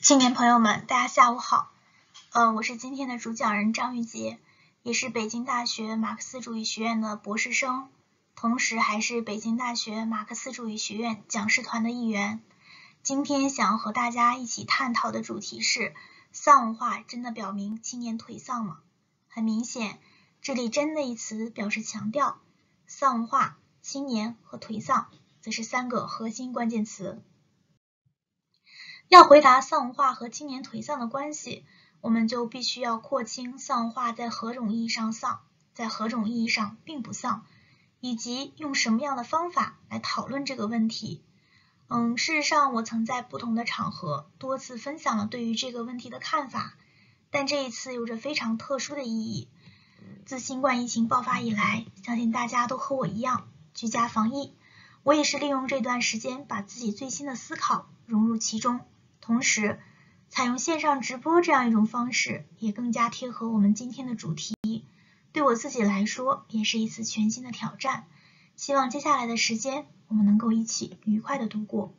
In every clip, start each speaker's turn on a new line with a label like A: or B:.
A: 青年朋友们，大家下午好。我是今天的主讲人张玉洁，也是北京大学马克思主义学院的博士生，同时还是北京大学马克思主义学院讲师团的一员。今天想和大家一起探讨的主题是：丧文化真的表明青年颓丧吗？很明显，这里真的一词表示强调，丧文化、青年和颓丧则是三个核心关键词。要回答丧文化和青年颓丧的关系，我们就必须要廓清丧文化在何种意义上丧，在何种意义上并不丧，以及用什么样的方法来讨论这个问题。事实上，我曾在不同的场合多次分享了对于这个问题的看法，但这一次有着非常特殊的意义。自新冠疫情爆发以来，相信大家都和我一样居家防疫，我也是利用这段时间把自己最新的思考融入其中。同时，采用线上直播这样一种方式，也更加贴合我们今天的主题。对我自己来说，也是一次全新的挑战。希望接下来的时间，我们能够一起愉快的度过。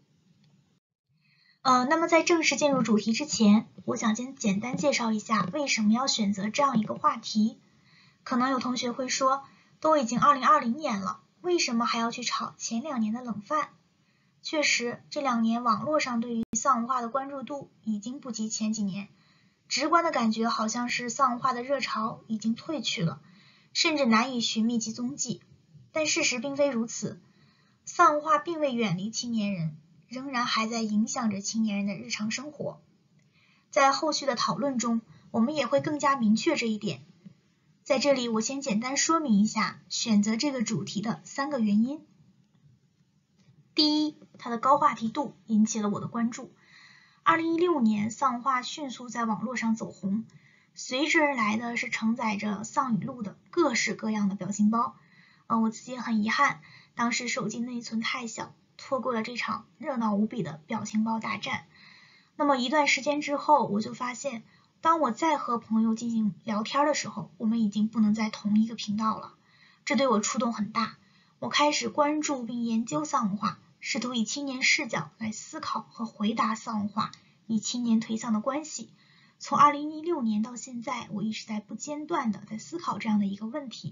A: 那么在正式进入主题之前，我想先简单介绍一下为什么要选择这样一个话题。可能有同学会说，都已经2020年了，为什么还要去炒前2年的冷饭？确实，这2年网络上对于丧文化的关注度已经不及前几年，直观的感觉好像是丧文化的热潮已经退去了，甚至难以寻觅其踪迹。但事实并非如此，丧文化并未远离青年人，仍然还在影响着青年人的日常生活。在后续的讨论中，我们也会更加明确这一点。在这里，我先简单说明一下选择这个主题的3个原因。第一，它的高话题度引起了我的关注。2016年，丧文化迅速在网络上走红，随之而来的是承载着丧语录的各式各样的表情包。我自己也很遗憾，当时手机内存太小，错过了这场热闹无比的表情包大战。那么一段时间之后，我就发现，当我再和朋友进行聊天的时候，我们已经不能在同一个频道了。这对我触动很大，我开始关注并研究丧文化，试图以青年视角来思考和回答丧文化与青年颓丧的关系。从2016年到现在，我一直在不间断的在思考这样的一个问题。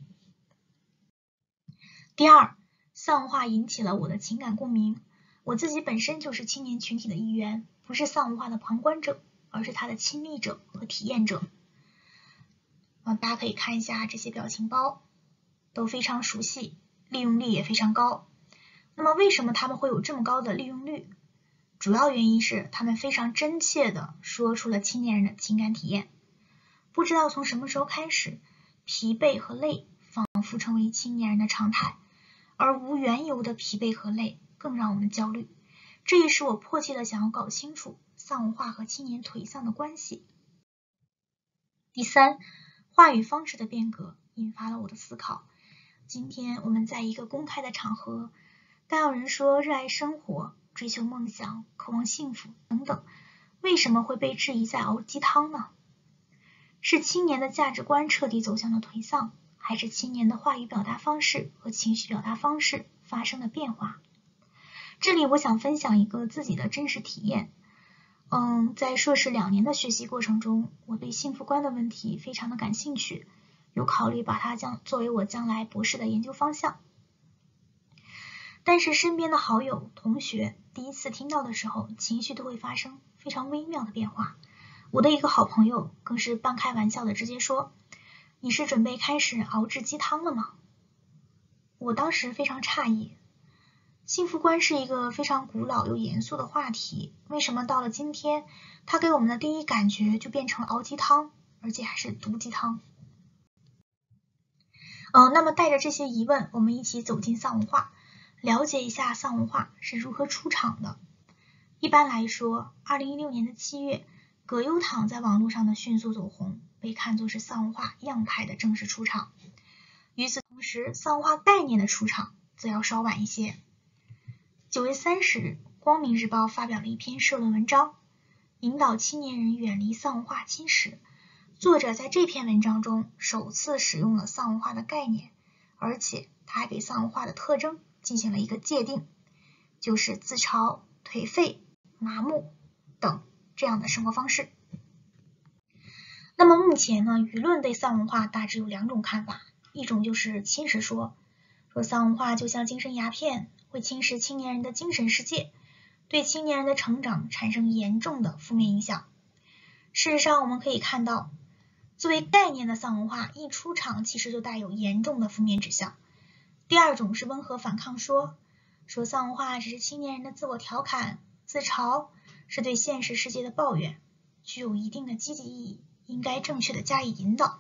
A: 第二，丧文化引起了我的情感共鸣。我自己本身就是青年群体的一员，不是丧文化的旁观者，而是它的亲历者和体验者。大家可以看一下这些表情包，都非常熟悉，利用率也非常高。那么为什么他们会有这么高的利用率？主要原因是他们非常真切地说出了青年人的情感体验。不知道从什么时候开始，疲惫和累仿佛成为青年人的常态，而无缘由的疲惫和累更让我们焦虑。这也是我迫切地想要搞清楚丧文化和青年颓丧的关系。第三，话语方式的变革引发了我的思考。今天我们在一个公开的场合，当有人说热爱生活、追求梦想、渴望幸福等等，为什么会被质疑在熬鸡汤呢？是青年的价值观彻底走向了颓丧，还是青年的话语表达方式和情绪表达方式发生了变化？这里我想分享一个自己的真实体验。在硕士2年的学习过程中，我对幸福观的问题非常的感兴趣，有考虑把它作为我将来博士的研究方向。但是身边的好友、同学第一次听到的时候，情绪都会发生非常微妙的变化。我的一个好朋友更是半开玩笑的直接说：“你是准备开始熬制鸡汤了吗？”我当时非常诧异，幸福观是一个非常古老又严肃的话题，为什么到了今天，它给我们的第一感觉就变成了熬鸡汤，而且还是毒鸡汤？那么带着这些疑问，我们一起走进丧文化，了解一下丧文化是如何出场的。一般来说，2016年的7月，葛优躺在网络上的迅速走红，被看作是丧文化样态的正式出场。与此同时，丧文化概念的出场则要稍晚一些。9月30日，光明日报发表了一篇社论文章，引导青年人远离丧文化侵蚀。作者在这篇文章中首次使用了丧文化的概念，而且他还给丧文化的特征进行了一个界定，就是自嘲、颓废、麻木等这样的生活方式。那么目前呢，舆论对丧文化大致有2种看法，一种就是侵蚀说，丧文化就像精神鸦片，会侵蚀青年人的精神世界，对青年人的成长产生严重的负面影响。事实上我们可以看到，作为概念的丧文化一出场其实就带有严重的负面指向。第2种是温和反抗说，丧文化只是青年人的自我调侃、自嘲，是对现实世界的抱怨，具有一定的积极意义，应该正确的加以引导。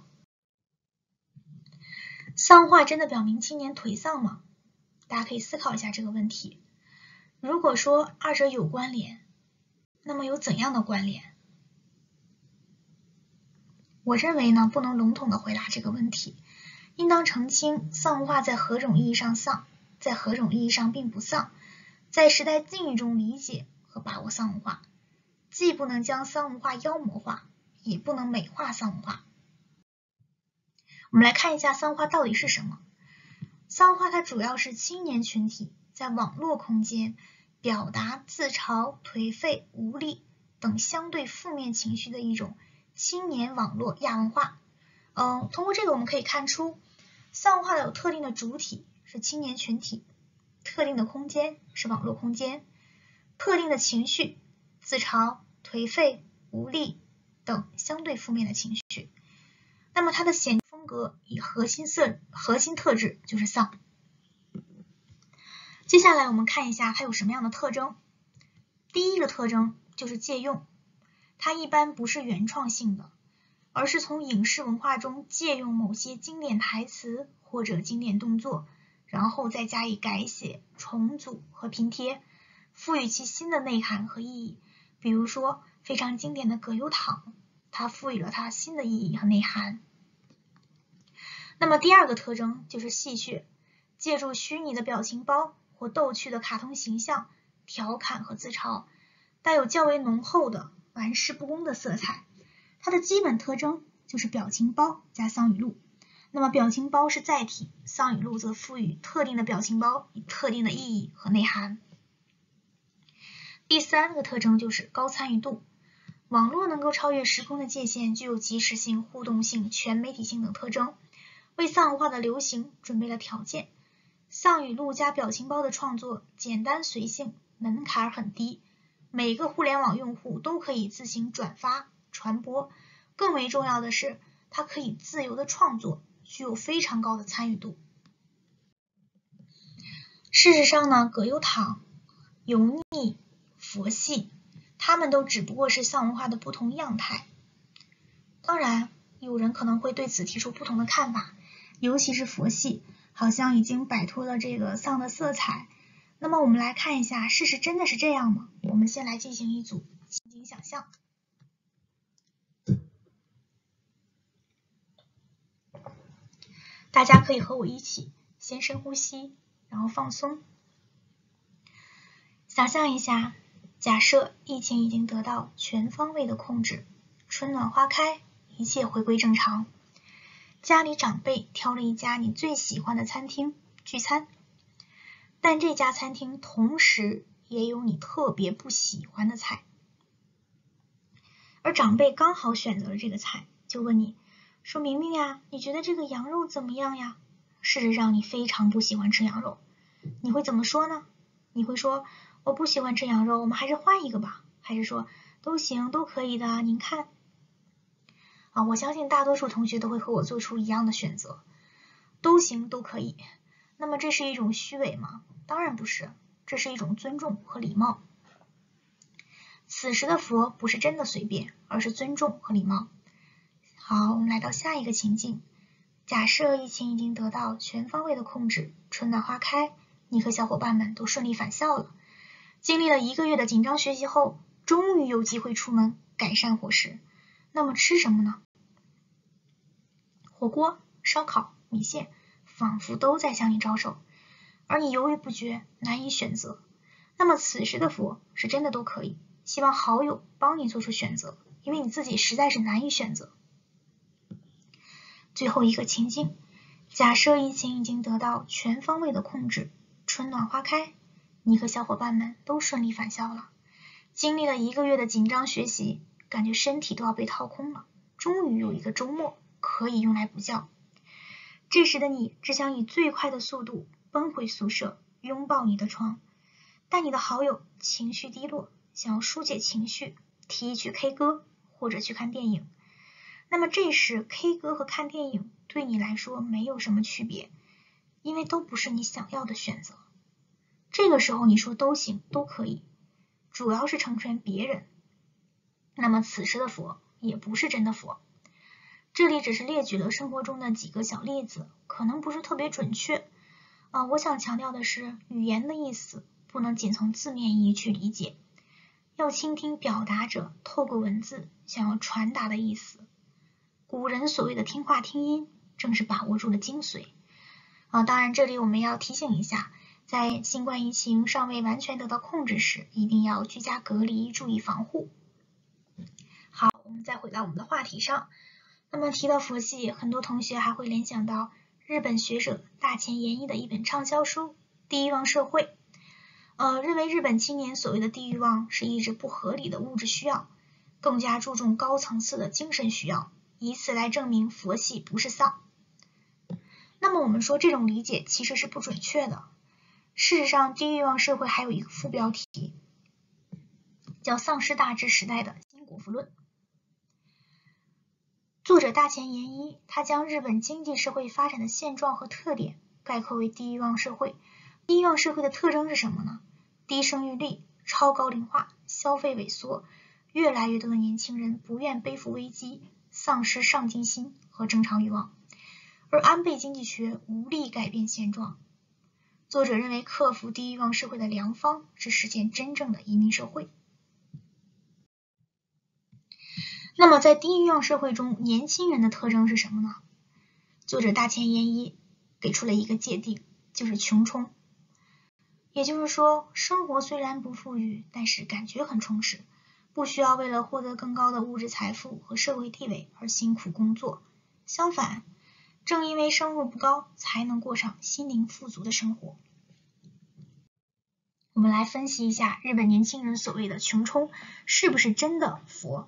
A: 丧文化真的表明青年颓丧吗？大家可以思考一下这个问题。如果说2者有关联，那么有怎样的关联？我认为呢，不能笼统的回答这个问题，应当澄清丧文化在何种意义上丧，在何种意义上并不丧，在时代境遇中理解和把握丧文化，既不能将丧文化妖魔化，也不能美化丧文化。我们来看一下丧文化到底是什么。丧文化它主要是青年群体在网络空间表达自嘲、颓废、无力等相对负面情绪的一种青年网络亚文化。通过这个我们可以看出，丧文化有特定的主体是青年群体，特定的空间是网络空间，特定的情绪自嘲、颓废、无力等相对负面的情绪。那么它的显风格与核心特质就是丧。接下来我们看一下它有什么样的特征。第一个特征就是借用，它一般不是原创性的，而是从影视文化中借用某些经典台词或者经典动作，然后再加以改写、重组和拼贴，赋予其新的内涵和意义。比如说非常经典的葛优躺，它赋予了它新的意义和内涵。那么第2个特征就是戏谑，借助虚拟的表情包或逗趣的卡通形象调侃和自嘲，带有较为浓厚的玩世不恭的色彩。它的基本特征就是表情包加丧语录，那么表情包是载体，丧语录则赋予特定的表情包以特定的意义和内涵。第3个特征就是高参与度，网络能够超越时空的界限，具有即时性、互动性、全媒体性等特征，为丧文化的流行准备了条件。丧语录加表情包的创作简单随性，门槛很低，每个互联网用户都可以自行转发传播，更为重要的是它可以自由的创作，具有非常高的参与度。事实上呢，葛优躺、油腻、佛系，它们都只不过是丧文化的不同样态。当然有人可能会对此提出不同的看法，尤其是佛系好像已经摆脱了这个丧的色彩。那么我们来看一下，事实真的是这样吗？我们先来进行一组情景想象。大家可以和我一起先深呼吸，然后放松。想象一下，假设疫情已经得到全方位的控制，春暖花开，一切回归正常。家里长辈挑了一家你最喜欢的餐厅聚餐，但这家餐厅同时也有你特别不喜欢的菜，而长辈刚好选择了这个菜，就问你说，明明呀，你觉得这个羊肉怎么样呀？事实上你非常不喜欢吃羊肉，你会怎么说呢？你会说，我不喜欢吃羊肉，我们还是换一个吧？还是说都行，都可以的，您看我相信大多数同学都会和我做出一样的选择，都行，都可以。那么这是一种虚伪吗？当然不是，这是一种尊重和礼貌。此时的佛不是真的随便，而是尊重和礼貌。好，我们来到下一个情境。假设疫情已经得到全方位的控制，春暖花开，你和小伙伴们都顺利返校了。经历了1个月的紧张学习后，终于有机会出门改善伙食。那么吃什么呢？火锅、烧烤、米线仿佛都在向你招手，而你犹豫不决，难以选择。那么此时的佛是真的都可以，希望好友帮你做出选择，因为你自己实在是难以选择。最后一个情境，假设疫情已经得到全方位的控制，春暖花开，你和小伙伴们都顺利返校了。 经历了1个月的紧张学习，感觉身体都要被掏空了，终于有一个周末可以用来补觉。这时的你只想以最快的速度奔回宿舍，拥抱你的床，但你的好友情绪低落，想要疏解情绪，提议去 K 歌或者去看电影。那么这时 K 歌和看电影对你来说没有什么区别，因为都不是你想要的选择。这个时候你说都行，都可以，主要是成全别人。那么此时的佛也不是真的佛，这里只是列举了生活中的几个小例子，可能不是特别准确。我想强调的是，语言的意思不能仅从字面意义去理解，要倾听表达者透过文字想要传达的意思。古人所谓的听话听音，正是把握住了精髓。当然这里我们要提醒一下，在新冠疫情尚未完全得到控制时，一定要居家隔离，注意防护。好，我们再回到我们的话题上。那么提到佛系，很多同学还会联想到日本学者大前研一的一本畅销书《地欲望社会》。认为日本青年所谓的地欲望是抑制不合理的物质需要，更加注重高层次的精神需要，以此来证明佛系不是丧。那么我们说这种理解其实是不准确的。事实上，地欲望社会还有一个副标题，叫丧失大志时代的新果腹论。作者大前研一，他将日本经济社会发展的现状和特点概括为地欲望社会。地欲望社会的特征是什么呢？低生育率、超高龄化、消费萎缩，越来越多的年轻人不愿背负危机，丧失上进心和正常欲望，而安倍经济学无力改变现状。作者认为，克服低欲望社会的良方是实现真正的移民社会。那么在低欲望社会中，年轻人的特征是什么呢？作者大前研一给出了一个界定，就是穷冲。也就是说，生活虽然不富裕，但是感觉很充实，不需要为了获得更高的物质财富和社会地位而辛苦工作。相反，正因为收入不高，才能过上心灵富足的生活。我们来分析一下日本年轻人所谓的穷冲是不是真的佛。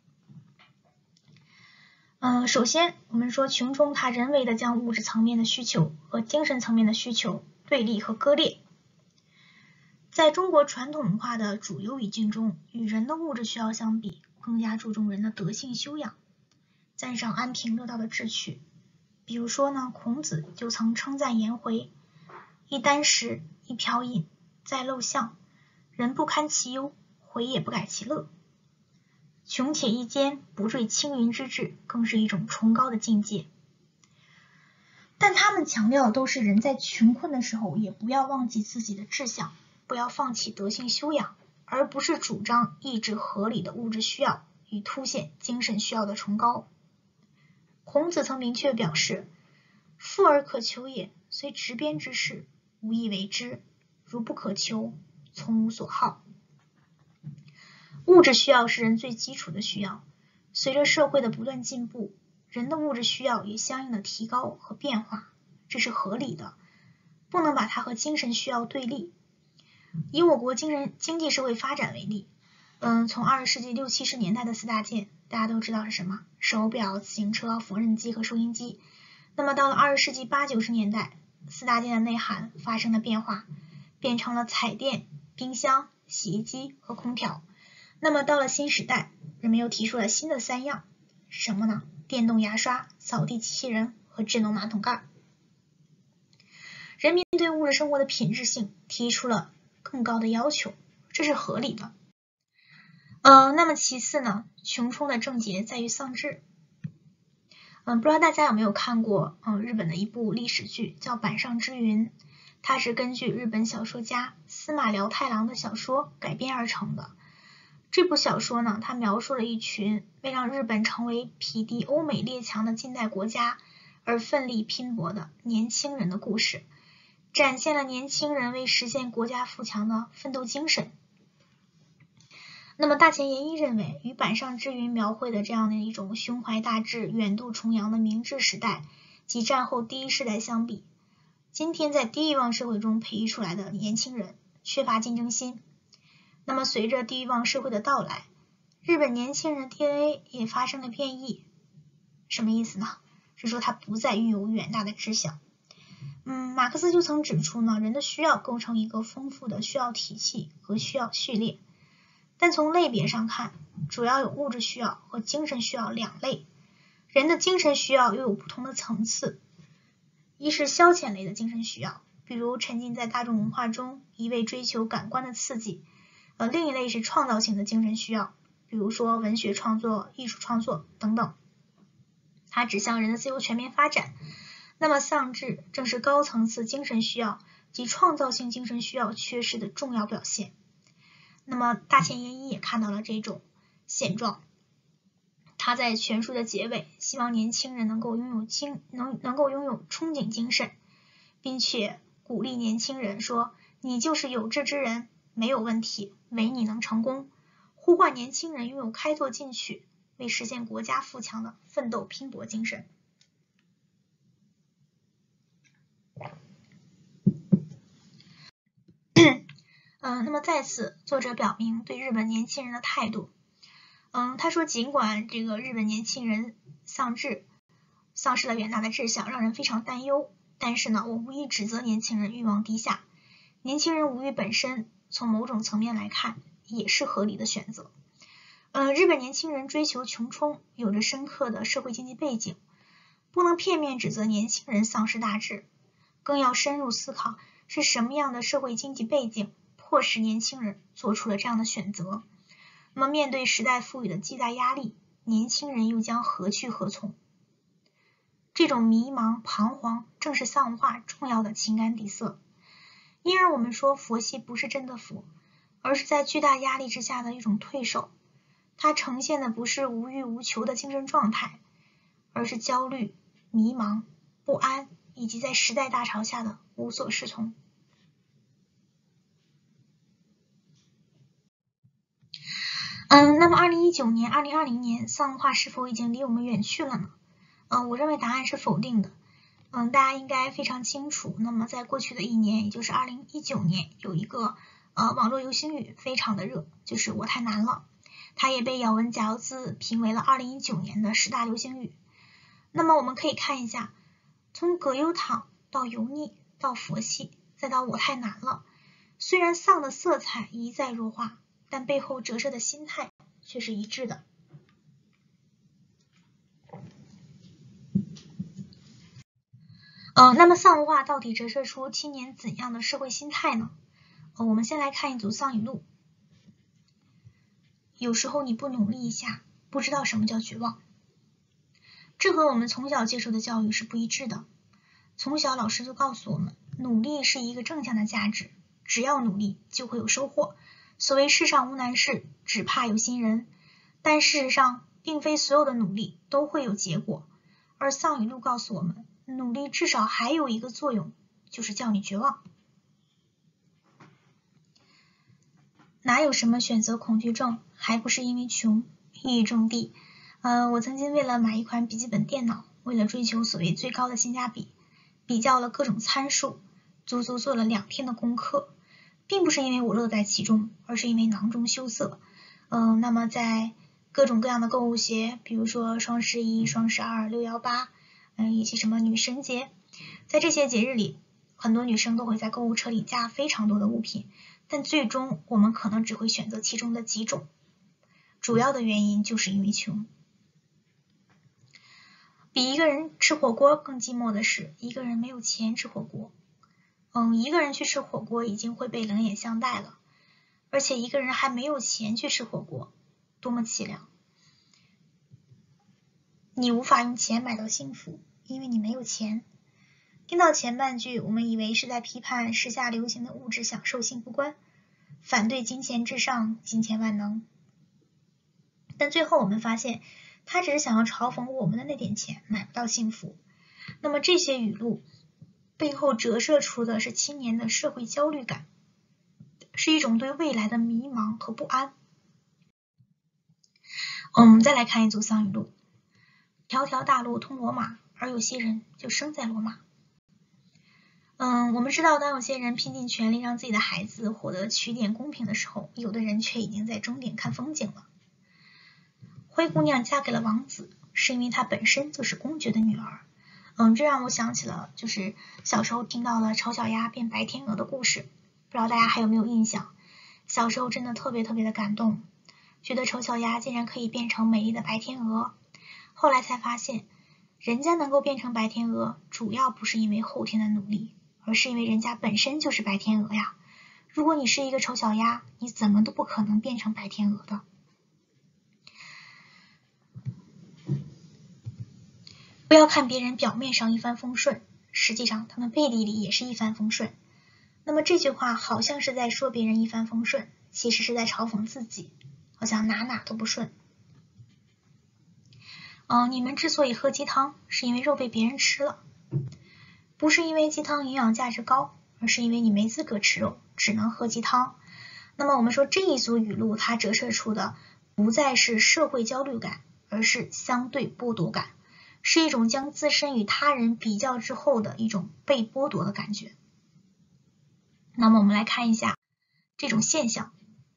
A: 首先我们说穷冲它人为的将物质层面的需求和精神层面的需求对立和割裂。在中国传统文化的主流语境中，与人的物质需要相比，更加注重人的德性修养，赞赏安贫乐道的志趣。比如说呢，孔子就曾称赞颜回：一箪食，一瓢饮，在陋巷，人不堪其忧，回也不改其乐。穷且益坚，不坠青云之志，更是一种崇高的境界。但他们强调的都是人在穷困的时候也不要忘记自己的志向，不要放弃德性修养，而不是主张抑制合理的物质需要与凸显精神需要的崇高。孔子曾明确表示：富而可求也，虽执鞭之事，无以为之；如不可求，从无所好。物质需要是人最基础的需要，随着社会的不断进步，人的物质需要也相应的提高和变化，这是合理的，不能把它和精神需要对立。以我国经济社会发展为例，从20世纪60、70年代的4大件，大家都知道是什么？手表、自行车、缝纫机和收音机。那么到了20世纪80、90年代，4大件的内涵发生了变化，变成了彩电、冰箱、洗衣机和空调。那么到了新时代，人们又提出了新的3样，是什么呢？电动牙刷、扫地机器人和智能马桶盖。人民对物质生活的品质性提出了更高的要求，这是合理的。那么其次呢，穷冲的症结在于丧志。不知道大家有没有看过日本的一部历史剧叫《板上之云》，它是根据日本小说家司马辽太郎的小说改编而成的。这部小说呢，它描述了一群为让日本成为匹敌欧美列强的近代国家而奋力拼搏的年轻人的故事，展现了年轻人为实现国家富强的奋斗精神。那么大前研一认为，与板上之云描绘的这样的一种胸怀大志、远渡重洋的明治时代及战后第一世代相比，今天在低欲望社会中培育出来的年轻人缺乏竞争心。 那么随着地域网社会的到来，日本年轻人的 DNA 也发生了变异。什么意思呢？是说他不再拥有远大的志向。马克思就曾指出呢，人的需要构成一个丰富的需要体系和需要序列，但从类别上看，主要有物质需要和精神需要两类。人的精神需要又有不同的层次，一是消遣类的精神需要，比如沉浸在大众文化中，一味追求感官的刺激；另一类是创造性的精神需要，比如说文学创作、艺术创作等等，它指向人的自由全面发展。那么丧志正是高层次精神需要及创造性精神需要缺失的重要表现。那么大前研一也看到了这种现状，他在全书的结尾希望年轻人能够拥有憧憬精神，并且鼓励年轻人说，你就是有志之人，没有问题，唯你能成功，呼唤年轻人拥有开拓进取，为实现国家富强的奋斗拼搏精神。那么在此，作者表明对日本年轻人的态度。他说，尽管这个日本年轻人丧志，丧失了远大的志向，让人非常担忧，但是呢，我无意指责年轻人欲望低下。年轻人无欲本身，从某种层面来看，也是合理的选择。日本年轻人追求穷冲，有着深刻的社会经济背景，不能片面指责年轻人丧失大志，更要深入思考是什么样的社会经济背景迫使年轻人做出了这样的选择。那么面对时代赋予的巨大压力，年轻人又将何去何从？这种迷茫彷徨正是丧文化重要的情感底色。因而我们说佛系不是真的佛，而是在巨大压力之下的一种退守。它呈现的不是无欲无求的精神状态，而是焦虑、迷茫、不安，以及在时代大潮下的无所适从。那么2019年、2020年，丧文化是否已经离我们远去了呢？我认为答案是否定的。大家应该非常清楚。那么在过去的一年，也就是2019年，有一个网络流行语非常的热，就是我太难了。它也被咬文嚼字评为了2019年的10大流行语。那么我们可以看一下，从葛优躺到油腻到佛系，再到我太难了，虽然丧的色彩一再弱化，但背后折射的心态却是一致的。那么丧文化到底折射出青年怎样的社会心态呢？我们先来看一组丧语录。有时候你不努力一下，不知道什么叫绝望。这和我们从小接受的教育是不一致的。从小老师就告诉我们，努力是一个正向的价值，只要努力就会有收获。所谓世上无难事，只怕有心人。但事实上，并非所有的努力都会有结果。而丧语录告诉我们，努力至少还有一个作用，就是叫你绝望。哪有什么选择恐惧症，还不是因为穷，一语中的。我曾经为了买一款笔记本电脑，为了追求所谓最高的性价比，比较了各种参数，足足做了2天的功课，并不是因为我乐在其中，而是因为囊中羞涩。那么在各种各样的购物节，比如说双11、双12、618，以及什么女神节，在这些节日里，很多女生都会在购物车里加非常多的物品，但最终我们可能只会选择其中的几种。主要的原因就是因为穷。比一个人吃火锅更寂寞的是，一个人没有钱吃火锅。一个人去吃火锅已经会被冷眼相待了，而且一个人还没有钱去吃火锅，多么凄凉。你无法用钱买到幸福，因为你没有钱。听到前半句，我们以为是在批判时下流行的物质享受幸福观，反对金钱至上，金钱万能。但最后我们发现，他只是想要嘲讽我们的那点钱买不到幸福。那么这些语录背后折射出的是青年的社会焦虑感，是一种对未来的迷茫和不安。我们再来看一组丧语录。条条大路通罗马，而有些人就生在罗马。 我们知道，当有些人拼尽全力让自己的孩子获得起点公平的时候，有的人却已经在终点看风景了。灰姑娘嫁给了王子，是因为她本身就是公爵的女儿。这让我想起了就是小时候听到了丑小鸭变白天鹅的故事，不知道大家还有没有印象？小时候真的特别的感动，觉得丑小鸭竟然可以变成美丽的白天鹅。后来才发现，人家能够变成白天鹅，主要不是因为后天的努力，而是因为人家本身就是白天鹅呀。如果你是一个丑小鸭，你怎么都不可能变成白天鹅的。不要看别人表面上一帆风顺，实际上他们背地里也是一帆风顺。那么这句话好像是在说别人一帆风顺，其实是在嘲讽自己，好像哪都不顺。你们之所以喝鸡汤，是因为肉被别人吃了，不是因为鸡汤营养价值高，而是因为你没资格吃肉，只能喝鸡汤。那么我们说这一组语录，它折射出的不再是社会焦虑感，而是相对剥夺感，是一种将自身与他人比较之后的一种被剥夺的感觉。那么我们来看一下这种现象。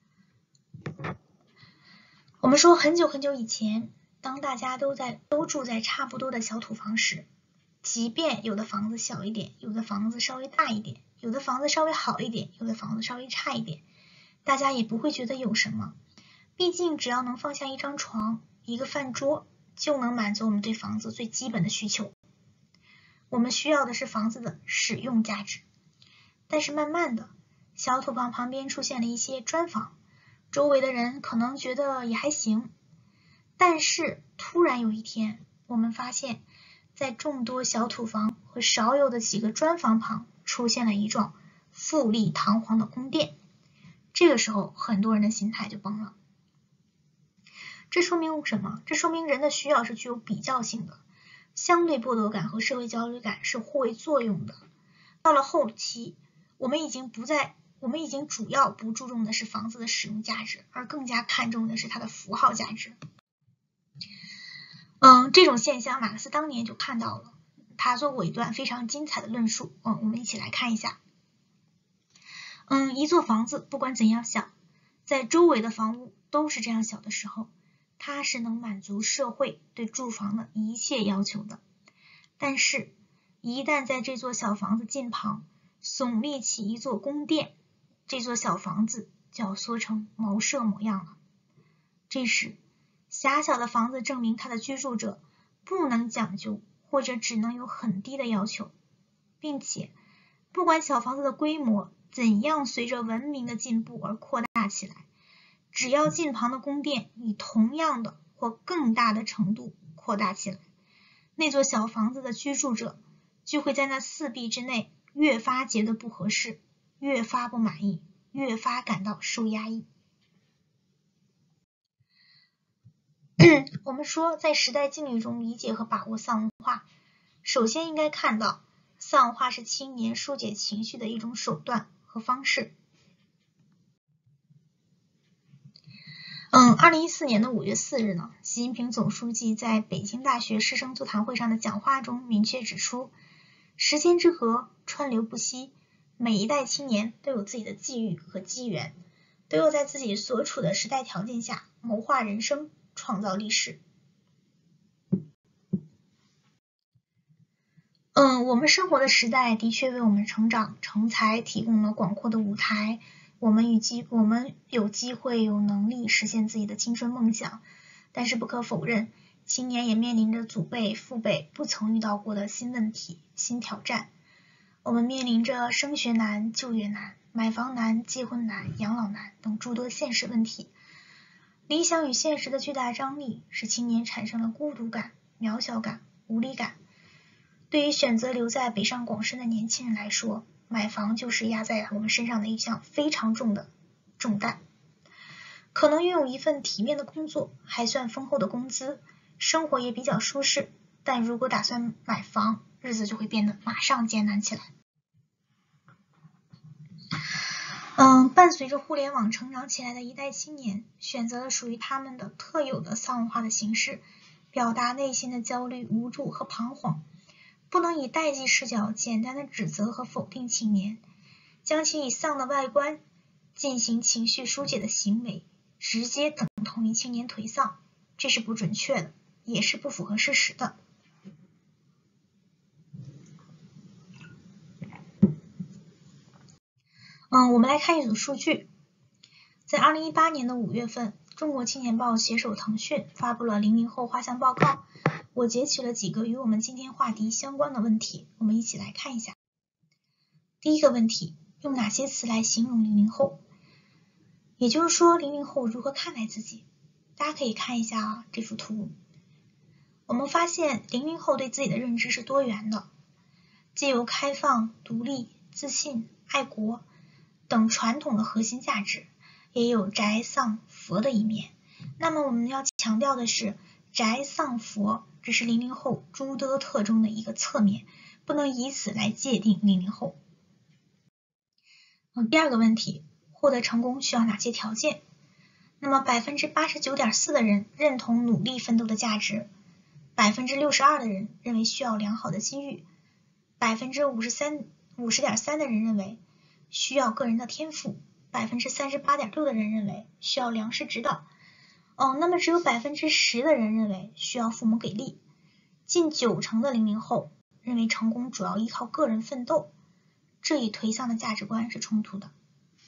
A: 我们说很久以前，当大家都住在差不多的小土房时，即便有的房子小一点，有的房子稍微大一点，有的房子稍微好一点，有的房子稍微差一点，大家也不会觉得有什么，毕竟只要能放下一张床，一个饭桌，就能满足我们对房子最基本的需求。我们需要的是房子的使用价值。但是慢慢的，小土房旁边出现了一些砖房，周围的人可能觉得也还行。但是突然有一天，我们发现在众多小土房和少有的几个砖房旁出现了一幢富丽堂皇的宫殿。这个时候很多人的心态就崩了。这说明什么？这说明人的需要是具有比较性的，相对剥夺感和社会焦虑感是互为作用的。到了后期，我们已经主要不注重的是房子的使用价值，而更加看重的是它的符号价值。这种现象马克思当年就看到了，他做过一段非常精彩的论述。我们一起来看一下。一座房子不管怎样小，在周围的房屋都是这样小的时候，它是能满足社会对住房的一切要求的。但是一旦在这座小房子近旁耸立起一座宫殿，这座小房子就要缩成茅舍模样了。这时狭小的房子证明它的居住者不能讲究，或者只能有很低的要求，并且不管小房子的规模怎样随着文明的进步而扩大起来，只要近旁的宫殿以同样的或更大的程度扩大起来，那座小房子的居住者就会在那4壁之内越发觉得不合适，越发不满意，越发感到受压抑。我们说在时代境遇中理解和把握丧文化，首先应该看到丧文化是青年疏解情绪的一种手段和方式。2014年的5月4日呢，习近平总书记在北京大学师生座谈会上的讲话中明确指出，时间之河川流不息，每一代青年都有自己的际遇和机缘，都要在自己所处的时代条件下谋划人生，创造历史。我们生活的时代的确为我们成长成才提供了广阔的舞台，我们有机会有能力实现自己的青春梦想，但是不可否认，青年也面临着祖辈父辈不曾遇到过的新问题新挑战。我们面临着升学难、就业难、买房难、结婚难、养老难等诸多现实问题。理想与现实的巨大张力使青年产生了孤独感、渺小感、无力感。对于选择留在北上广深的年轻人来说，买房就是压在我们身上的一项非常重的重担。可能拥有一份体面的工作，还算丰厚的工资，生活也比较舒适，但如果打算买房，日子就会变得马上艰难起来。伴随着互联网成长起来的一代青年，选择了属于他们的特有的丧文化的形式，表达内心的焦虑、无助和彷徨。 不能以代际视角简单的指责和否定青年，将其以丧的外观进行情绪疏解的行为，直接等同于青年颓丧，这是不准确的，也是不符合事实的。我们来看一组数据。在2018年的5月份，中国青年报携手腾讯发布了00后画像报告。我截取了几个与我们今天话题相关的问题，我们一起来看一下。第一个问题，用哪些词来形容00后？也就是说，00后如何看待自己？大家可以看一下这幅图。我们发现00后对自己的认知是多元的，既有开放、独立、自信、爱国等传统的核心价值，也有宅丧佛的一面。那么我们要强调的是，宅丧佛只是00后诸多特征的一个侧面，不能以此来界定00后。第二个问题，获得成功需要哪些条件？那么 89.4% 的人认同努力奋斗的价值， 62% 的人认为需要良好的机遇， 50.3% 的人认为需要个人的天赋， 38.6% 的人认为需要良师指导。那么只有 10% 的人认为需要父母给力，近90%的00后认为成功主要依靠个人奋斗，这与颓丧的价值观是冲突的。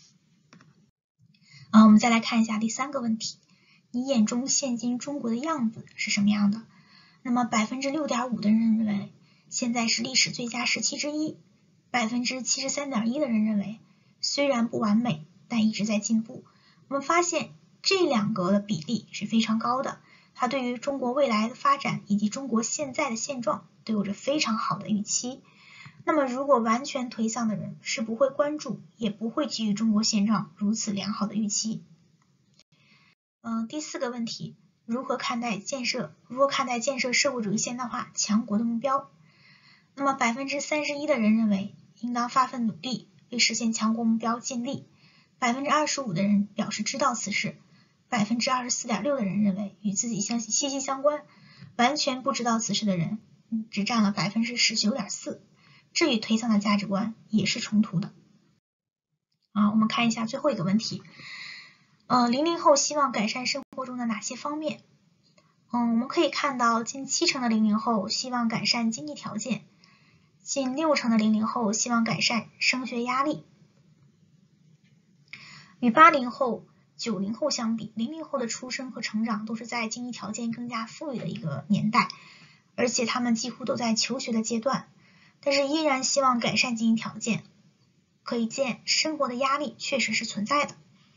A: 我们再来看一下第三个问题，你眼中现今中国的样子是什么样的？那么 6.5% 的人认为现在是历史最佳时期之一， 73.1% 的人认为虽然不完美，但一直在进步。我们发现这两个的比例是非常高的，它对于中国未来的发展以及中国现在的现状都有着非常好的预期。那么如果完全颓丧的人是不会关注，也不会给予中国现状如此良好的预期。第四个问题，如何看待建设社会主义现代化强国的目标？那么 31% 的人认为应当发奋努力，为实现强国目标尽力， 25% 的人表示知道此事， 24.6% 的人认为与自己息息相关，完全不知道此事的人只占了 19.4%， 这与颓丧的价值观也是冲突的。我们看一下最后一个问题，00后希望改善生活中的哪些方面？我们可以看到近70%的00后希望改善经济条件，近60%的00后希望改善升学压力。与80后、90后相比，00后的出生和成长都是在经济条件更加富裕的一个年代，而且他们几乎都在求学的阶段，但是依然希望改善经济条件，可以见生活的压力确实是存在的。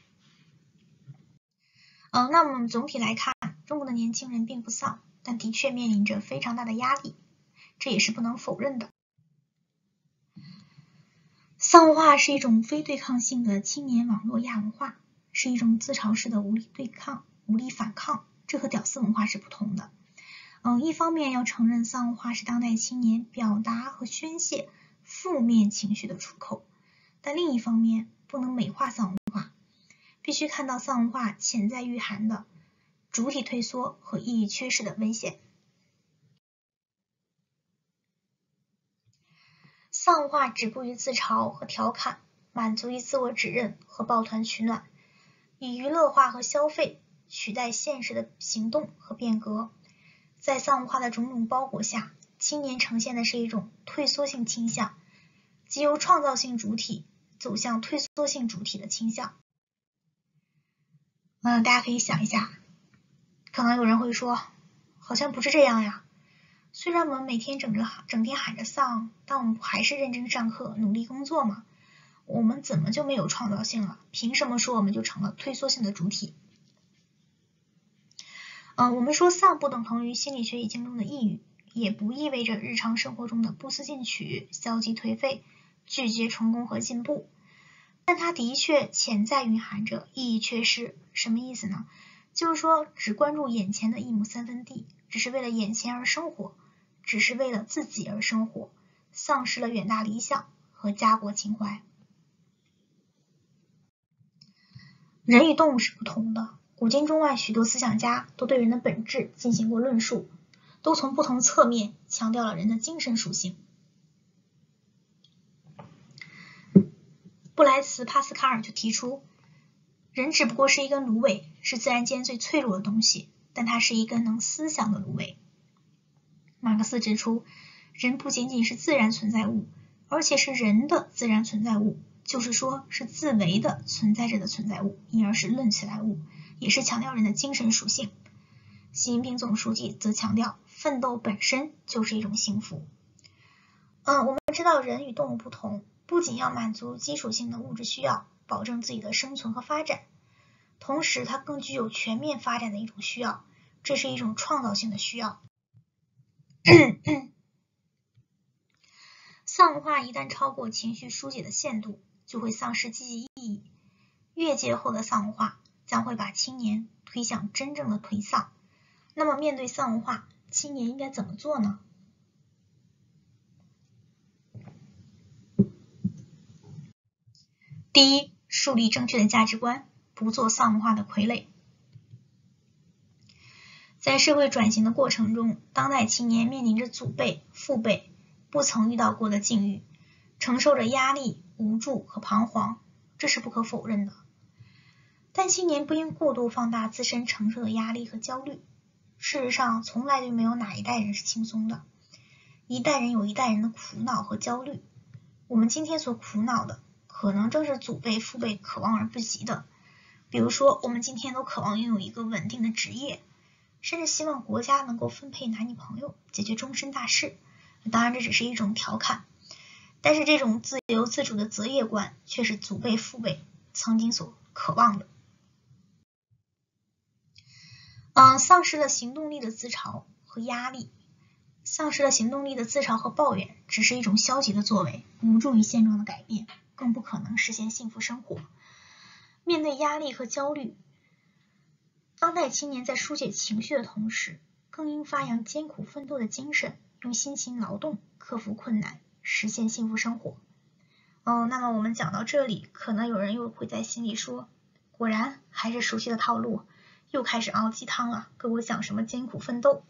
A: 那我们总体来看，中国的年轻人并不丧，但的确面临着非常大的压力，这也是不能否认的。丧化是一种非对抗性的青年网络亚文化，是一种自嘲式的无力对抗、无力反抗，这和屌丝文化是不同的。一方面要承认丧文化是当代青年表达和宣泄负面情绪的出口，但另一方面不能美化丧文化，必须看到丧文化潜在蕴含的主体退缩和意义缺失的危险。丧文化止步于自嘲和调侃，满足于自我指认和抱团取暖，以娱乐化和消费取代现实的行动和变革。在丧文化的种种包裹下，青年呈现的是一种退缩性倾向，即由创造性主体走向退缩性主体的倾向。大家可以想一下，可能有人会说，好像不是这样呀。虽然我们每天整天喊着丧，但我们还是认真上课，努力工作嘛。我们怎么就没有创造性了？凭什么说我们就成了退缩性的主体？我们说丧不等同于心理学语境中的抑郁，也不意味着日常生活中的不思进取、消极颓废、拒绝成功和进步，但它的确潜在蕴含着意义缺失。什么意思呢？就是说只关注眼前的一亩三分地，只是为了眼前而生活，只是为了自己而生活，丧失了远大理想和家国情怀。人与动物是不同的，古今中外许多思想家都对人的本质进行过论述， 都从不同侧面强调了人的精神属性。布莱茨·帕斯卡尔就提出，人只不过是一根芦苇，是自然间最脆弱的东西，但它是一根能思想的芦苇。马克思指出，人不仅仅是自然存在物，而且是人的自然存在物，就是说是自为的存在着的存在物，因而是论起来物，也是强调人的精神属性。习近平总书记则强调，奋斗本身就是一种幸福。我们知道人与动物不同，不仅要满足基础性的物质需要，保证自己的生存和发展，同时它更具有全面发展的一种需要，这是一种创造性的需要。丧文化一旦超过情绪疏解的限度，就会丧失积极意义。越界后的丧文化将会把青年推向真正的颓丧。那么面对丧文化，青年应该怎么做呢？第一，树立正确的价值观，不做丧文化的傀儡。在社会转型的过程中，当代青年面临着祖辈、父辈不曾遇到过的境遇，承受着压力、无助和彷徨，这是不可否认的。但青年不应过度放大自身承受的压力和焦虑。事实上，从来就没有哪一代人是轻松的，一代人有一代人的苦恼和焦虑。我们今天所苦恼的，可能正是祖辈、父辈渴望而不及的。比如说，我们今天都渴望拥有一个稳定的职业，甚至希望国家能够分配男女朋友，解决终身大事。当然，这只是一种调侃，但是这种自由自主的择业观，却是祖辈、父辈曾经所渴望的。丧失了行动力的自嘲和压力，丧失了行动力的自嘲和抱怨，只是一种消极的作为，无助于现状的改变，更不可能实现幸福生活。面对压力和焦虑，当代青年在疏解情绪的同时，更应发扬艰苦奋斗的精神，用辛勤劳动克服困难，实现幸福生活。那么我们讲到这里，可能有人又会在心里说，果然还是熟悉的套路，又开始熬鸡汤了，跟我讲什么艰苦奋斗。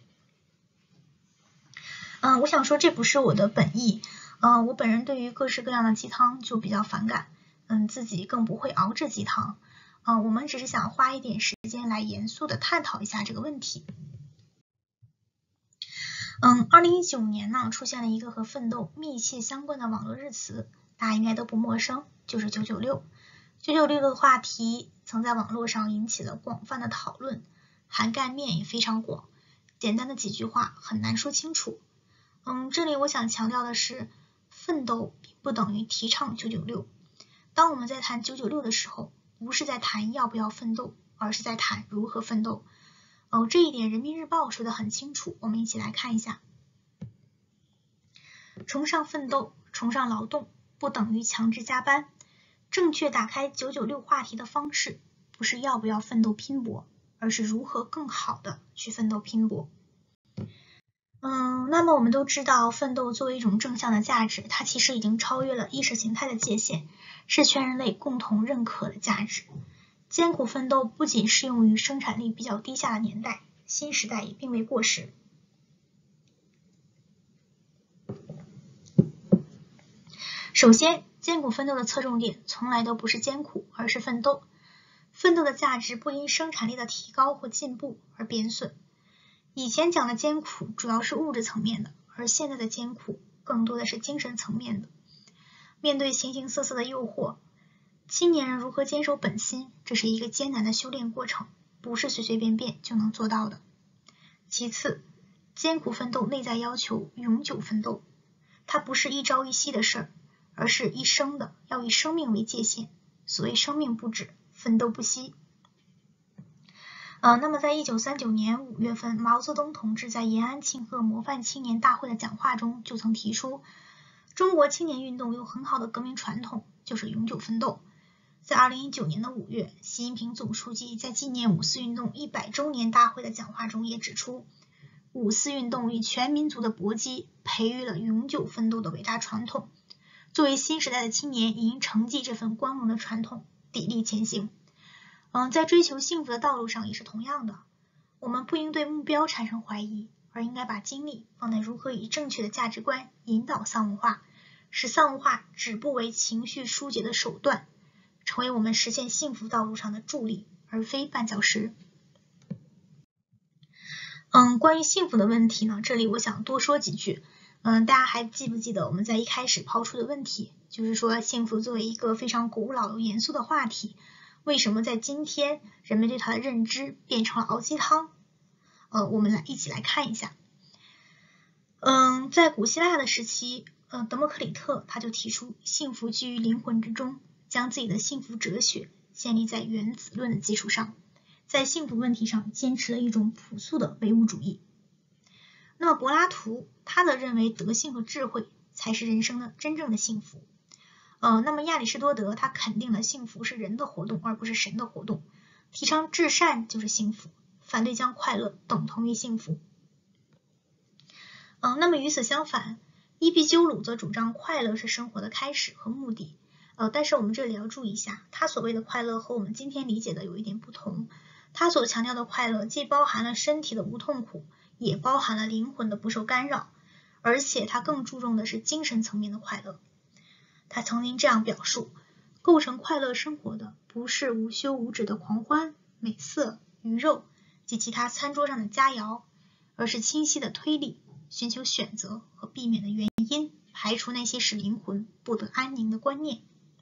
A: 我想说这不是我的本意，我本人对于各式各样的鸡汤就比较反感，自己更不会熬这鸡汤。我们只是想花一点时间来严肃的探讨一下这个问题。2019年呢，出现了一个和奋斗密切相关的网络热词，大家应该都不陌生，就是996。996的话题曾在网络上引起了广泛的讨论，涵盖面也非常广，简单的几句话很难说清楚。这里我想强调的是，奋斗并不等于提倡996。当我们在谈996的时候，不是在谈要不要奋斗，而是在谈如何奋斗。这一点人民日报说得很清楚，我们一起来看一下。崇尚奋斗，崇尚劳动，不等于强制加班。正确打开996话题的方式，不是要不要奋斗拼搏，而是如何更好的去奋斗拼搏。那么我们都知道，奋斗作为一种正向的价值，它其实已经超越了意识形态的界限，是全人类共同认可的价值。艰苦奋斗不仅适用于生产力比较低下的年代，新时代也并未过时。首先，艰苦奋斗的侧重点从来都不是艰苦，而是奋斗。奋斗的价值不因生产力的提高或进步而贬损。以前讲的艰苦主要是物质层面的，而现在的艰苦更多的是精神层面的。面对形形色色的诱惑，青年人如何坚守本心，这是一个艰难的修炼过程，不是随随便便就能做到的。其次，艰苦奋斗内在要求永久奋斗，它不是一朝一夕的事儿，而是一生的，要以生命为界限。所谓生命不止，奋斗不息。那么在1939年5月份，毛泽东同志在延安庆贺模范青年大会的讲话中就曾提出，中国青年运动有很好的革命传统，就是永久奋斗。在2019年的5月，习近平总书记在纪念五四运动100周年大会的讲话中也指出，五四运动与全民族的搏击培育了永久奋斗的伟大传统。作为新时代的青年，也应承继这份光荣的传统，砥砺前行。在追求幸福的道路上也是同样的，我们不应对目标产生怀疑， 而应该把精力放在如何以正确的价值观引导丧文化，使丧文化止步为情绪疏解的手段，成为我们实现幸福道路上的助力，而非绊脚石。关于幸福的问题呢，这里我想多说几句。大家还记不记得我们在一开始抛出的问题，就是说幸福作为一个非常古老又严肃的话题，为什么在今天人们对它的认知变成了熬鸡汤？我们一起来看一下。在古希腊的时期，德谟克里特他就提出幸福居于灵魂之中，将自己的幸福哲学建立在原子论的基础上，在幸福问题上坚持了一种朴素的唯物主义。那么柏拉图他则认为德性和智慧才是人生的真正的幸福。那么亚里士多德他肯定了幸福是人的活动而不是神的活动，提倡至善就是幸福，反对将快乐等同于幸福。那么与此相反，伊壁鸠鲁则主张快乐是生活的开始和目的。但是我们这里要注意一下，他所谓的快乐和我们今天理解的有一点不同。他所强调的快乐既包含了身体的无痛苦，也包含了灵魂的不受干扰，而且他更注重的是精神层面的快乐。他曾经这样表述，构成快乐生活的不是无休无止的狂欢、美色、鱼肉及其他餐桌上的佳肴，而是清晰的推理，寻求选择和避免的原因，排除那些使灵魂不得安宁的观念。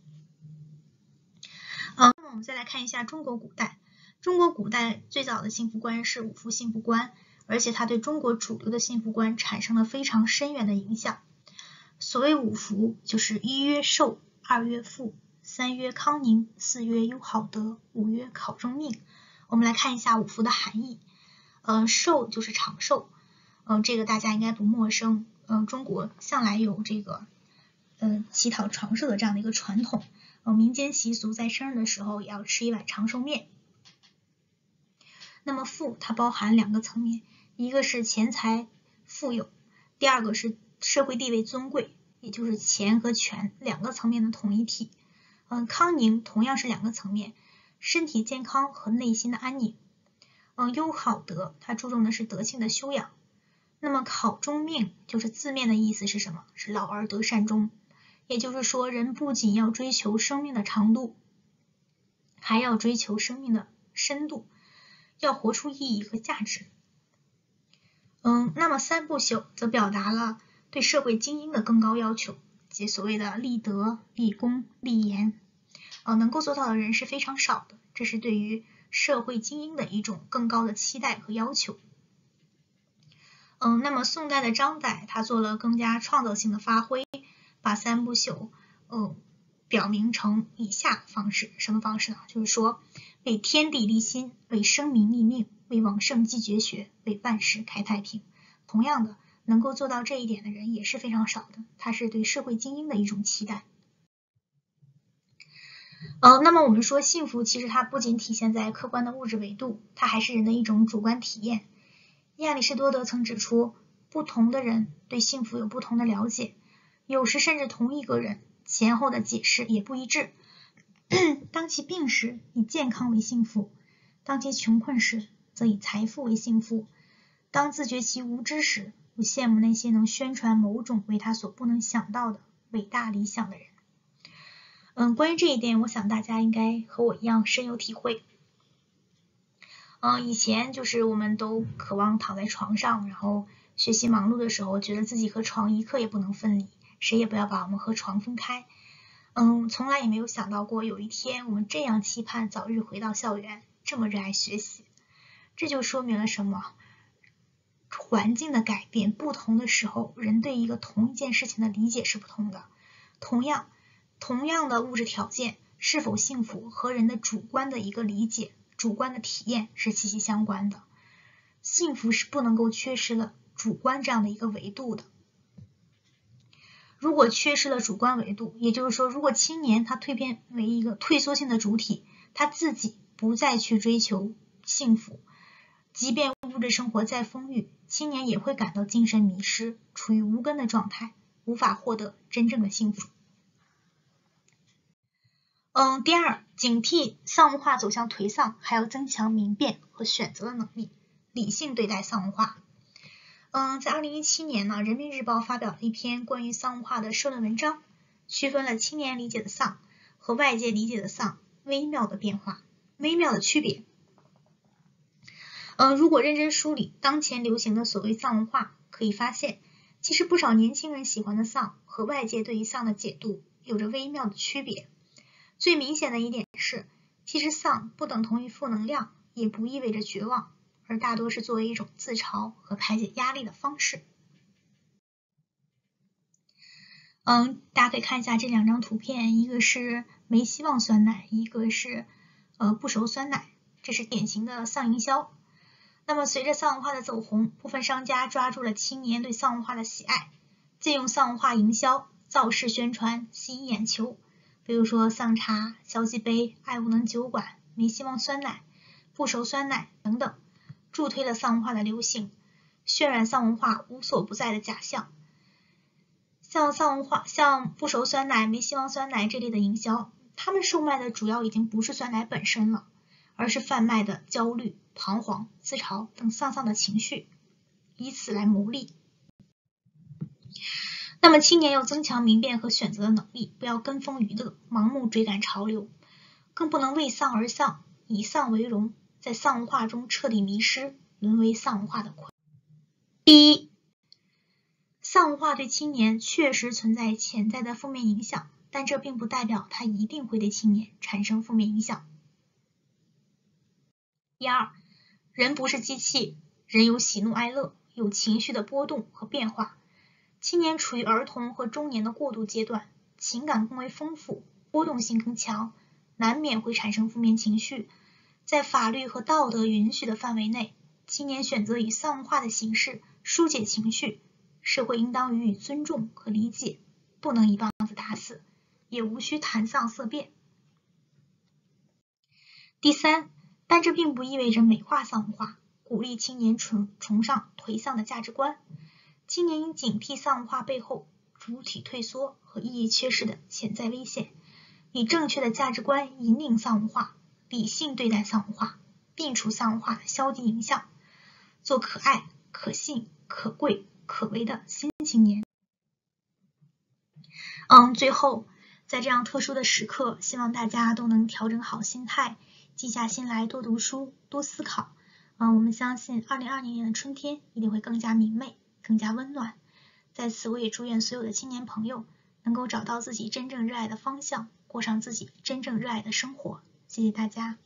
A: 那么我们再来看一下中国古代。中国古代最早的幸福观是五福幸福观，而且它对中国主流的幸福观产生了非常深远的影响。所谓五福，就是一曰寿，二曰富，三曰康宁，四曰优好德，五曰考中命。我们来看一下五福的含义。寿就是长寿，这个大家应该不陌生。中国向来有这个乞讨长寿的这样的一个传统。民间习俗在生日的时候也要吃一碗长寿面。那么富它包含两个层面，一个是钱财富有，第二个是社会地位尊贵，也就是钱和权两个层面的统一体。康宁同样是两个层面，身体健康和内心的安宁。优好德它注重的是德性的修养。那么考中命就是字面的意思是什么？是老而得善终。也就是说，人不仅要追求生命的长度，还要追求生命的深度，要活出意义和价值。那么三不朽则表达了对社会精英的更高要求，即所谓的立德、立功、立言。能够做到的人是非常少的，这是对于社会精英的一种更高的期待和要求。那么宋代的张载他做了更加创造性的发挥，把三不朽表明成以下方式。什么方式呢？就是说为天地立心，为生民立命，为往圣继绝学，为万世开太平。同样的，能够做到这一点的人也是非常少的，它是对社会精英的一种期待。那么我们说幸福其实它不仅体现在客观的物质维度，它还是人的一种主观体验。亚里士多德曾指出，不同的人对幸福有不同的了解，有时甚至同一个人前后的解释也不一致。当其病时，以健康为幸福；当其穷困时，则以财富为幸福；当自觉其无知时，又羡慕那些能宣传某种为他所不能想到的伟大理想的人。关于这一点，我想大家应该和我一样深有体会。以前就是我们都渴望躺在床上，然后学习忙碌的时候，觉得自己和床一刻也不能分离，谁也不要把我们和床分开。从来也没有想到过有一天我们这样期盼早日回到校园，这么热爱学习。这就说明了什么？环境的改变，不同的时候，人对一个同一件事情的理解是不同的。同样的物质条件，是否幸福和人的主观的一个理解、主观的体验是息息相关的。幸福是不能够缺失了主观这样的一个维度的。如果缺失了主观维度，也就是说，如果青年他蜕变为一个退缩性的主体，他自己不再去追求幸福，即便物质生活再丰裕，青年也会感到精神迷失，处于无根的状态，无法获得真正的幸福。第二，警惕丧文化走向颓丧，还要增强明辨和选择的能力，理性对待丧文化。 在2017年呢，人民日报发表了一篇关于丧文化的社论文章，区分了青年理解的丧和外界理解的丧微妙的区别。如果认真梳理当前流行的所谓丧文化，可以发现，其实不少年轻人喜欢的丧和外界对于丧的解读有着微妙的区别。最明显的一点是，其实丧不等同于负能量，也不意味着绝望，而大多是作为一种自嘲和排解压力的方式。大家可以看一下这2张图片，一个是没希望酸奶，一个是不熟酸奶，这是典型的丧营销。那么随着丧文化的走红，部分商家抓住了青年对丧文化的喜爱，借用丧文化营销、造势宣传，吸引眼球。比如说丧茶、消极杯、爱无能酒馆、没希望酸奶、不熟酸奶等等，助推了丧文化的流行，渲染丧文化无所不在的假象。像不熟酸奶、没希望酸奶这类的营销，他们售卖的主要已经不是酸奶本身了，而是贩卖的焦虑、彷徨、自嘲等丧的情绪，以此来牟利。那么青年要增强明辨和选择的能力，不要跟风娱乐，盲目追赶潮流，更不能为丧而丧，以丧为荣，在丧文化中彻底迷失，沦为丧文化的困。第一，丧文化对青年确实存在潜在的负面影响，但这并不代表它一定会对青年产生负面影响。第二，人不是机器，人有喜怒哀乐，有情绪的波动和变化。青年处于儿童和中年的过渡阶段，情感更为丰富，波动性更强，难免会产生负面情绪。在法律和道德允许的范围内，青年选择以丧文化的形式疏解情绪，社会应当予以尊重和理解，不能一棒子打死，也无需谈丧色变。第三，但这并不意味着美化丧文化，鼓励青年崇尚颓丧的价值观。青年应警惕丧文化背后主体退缩和意义缺失的潜在危险，以正确的价值观引领丧文化，理性对待丧文化，摒除丧文化的消极影响，做可爱、可信、可贵、可为的新青年。最后，在这样特殊的时刻，希望大家都能调整好心态，静下心来多读书、多思考。我们相信2020年的春天一定会更加明媚，更加温暖。在此，我也祝愿所有的青年朋友能够找到自己真正热爱的方向，过上自己真正热爱的生活。谢谢大家。